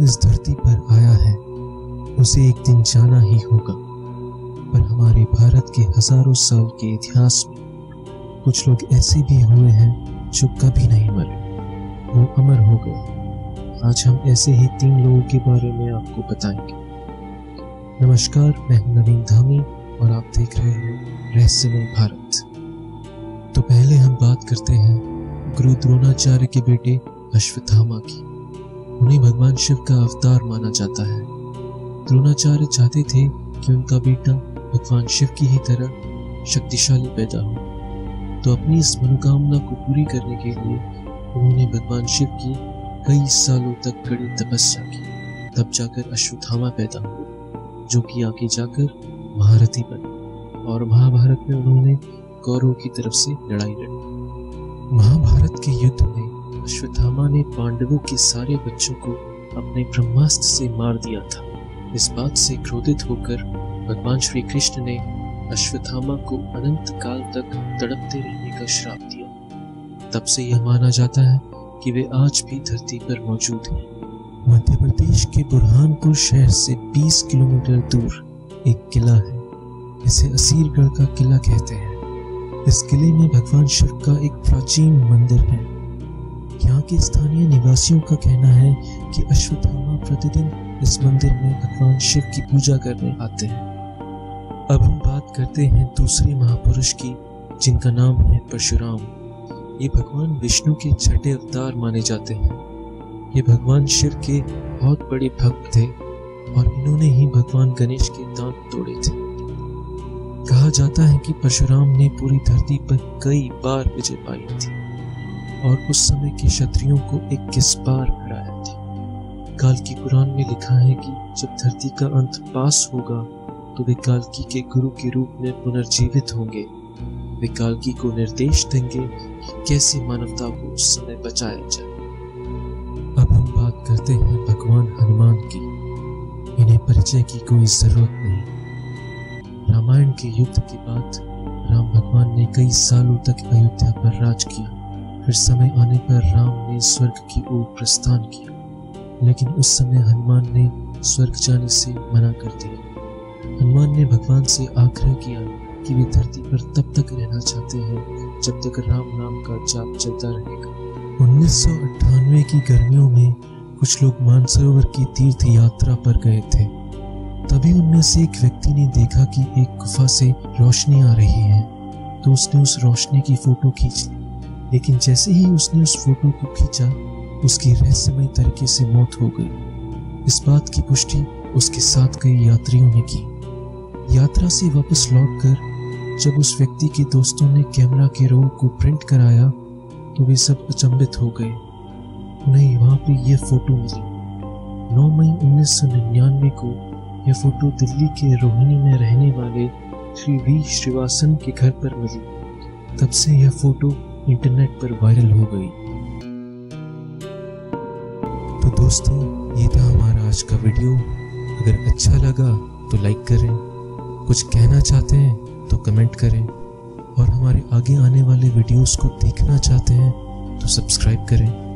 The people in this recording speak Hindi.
इस धरती पर आया है उसे एक दिन जाना ही होगा। पर हमारे भारत के हजारों साल के इतिहास में कुछ लोग ऐसे भी हुए हैं जो कभी नहीं मरे, वो अमर हो गए। आज हम ऐसे ही 3 लोगों के बारे में आपको बताएंगे। नमस्कार, मैं हूं नवीन धामी और आप देख रहे हैं रहस्यमय भारत। तो पहले हम बात करते हैं गुरु द्रोणाचार्य के बेटे अश्वत्थामा की। उन्हें भगवान शिव का अवतार माना जाता है। द्रोणाचार्य चाहते थे कि उनका बेटा भगवान शिव की ही तरह शक्तिशाली पैदा हो, तो अपनी इस मनोकामना को पूरी करने के लिए उन्होंने भगवान शिव की कई सालों तक कड़ी तपस्या की। तब जाकर अश्वत्थामा पैदा हुए, जो कि आगे जाकर महारथी बने और महाभारत में उन्होंने कौरवों की तरफ से लड़ाई लड़ी। महाभारत के युद्ध में अश्वत्थामा ने पांडवों के सारे बच्चों को अपने ब्रह्मास्त्र से मार दिया था। इस बात से क्रोधित होकर भगवान श्री कृष्ण ने अश्वत्थामा को अनंत काल तक तड़पते रहने का श्राप दिया। तब से यह माना जाता है कि वे आज भी धरती पर मौजूद हैं। मध्य प्रदेश के बुरहानपुर शहर से 20 किलोमीटर दूर एक किला है। इसे असीरगढ़ का किला कहते हैं। इस किले में भगवान शिव का एक प्राचीन मंदिर है। यहाँ के स्थानीय निवासियों का कहना है कि अश्वत्थामा प्रतिदिन इस मंदिर में भगवान शिव की पूजा करने आते हैं। अब हम बात करते हैं दूसरे महापुरुष की, जिनका नाम है परशुराम। ये भगवान विष्णु के छठे अवतार माने जाते हैं। ये भगवान शिव के बहुत बड़े भक्त थे और इन्होंने ही भगवान गणेश के दांत तोड़े थे। कहा जाता है कि परशुराम ने पूरी धरती पर कई बार विजय पाई थी और उस समय के क्षत्रियों को 21 बार हराया था। काल्की पुराण में लिखा है कि जब धरती का अंत पास होगा तो वे काल्की के गुरु के रूप में पुनर्जीवित होंगे। वे काल्की को निर्देश देंगे कि कैसे मानवता को उस समय बचाया जाए। अब हम बात करते हैं भगवान हनुमान की। इन्हें परिचय की कोई जरूरत नहीं। रामायण के युद्ध के बाद राम भगवान ने कई सालों तक अयोध्या पर राज किया। फिर समय आने पर राम ने स्वर्ग की ओर प्रस्थान किया, लेकिन उस समय हनुमान ने स्वर्ग जाने से मना कर दिया। हनुमान ने भगवान से आग्रह किया कि वे धरती पर तब तक रहना चाहते हैं जब तक राम नाम का जाप चलता रहेगा। 1998 की गर्मियों में कुछ लोग मानसरोवर की तीर्थ यात्रा पर गए थे। तभी उनमें से एक व्यक्ति ने देखा कि एक गुफा से रोशनी आ रही है, तो उसने उस रोशनी की फोटो खींच ली। लेकिन जैसे ही उसने उस फोटो को खींचा, उसकी रहस्यमय तरीके से मौत हो गई। इस बात की पुष्टि उसके साथ गए यात्रियों ने की। यात्रा से वापस लौटकर जब उस व्यक्ति के दोस्तों ने कैमरा के रोल को प्रिंट कराया तो वे सब अचंभित हो गए। उन्हें वहां पे यह फोटो मिली। 9 मई 1999 को यह फोटो दिल्ली के रोहिणी में रहने वाले श्री वी श्रीवासन के घर पर मिली। तब से यह फोटो इंटरनेट पर वायरल हो गई। तो दोस्तों, ये था हमारा आज का वीडियो। अगर अच्छा लगा तो लाइक करें, कुछ कहना चाहते हैं तो कमेंट करें और हमारे आगे आने वाले वीडियोस को देखना चाहते हैं तो सब्सक्राइब करें।